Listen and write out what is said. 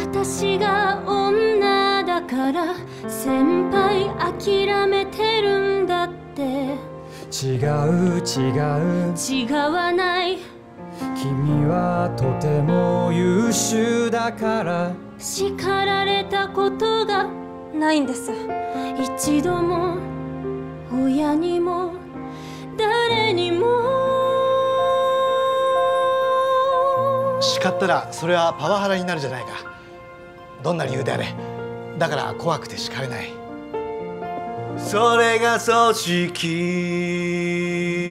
私が女だから先輩諦めてるんだって。 違う違う違わない。 君はとても優秀だから。 叱られたことがないんです。一度も親にも誰にも。 叱ったらそれはパワハラになるじゃないか。どんな理由であれ。だから怖くて叱れない。 それが組織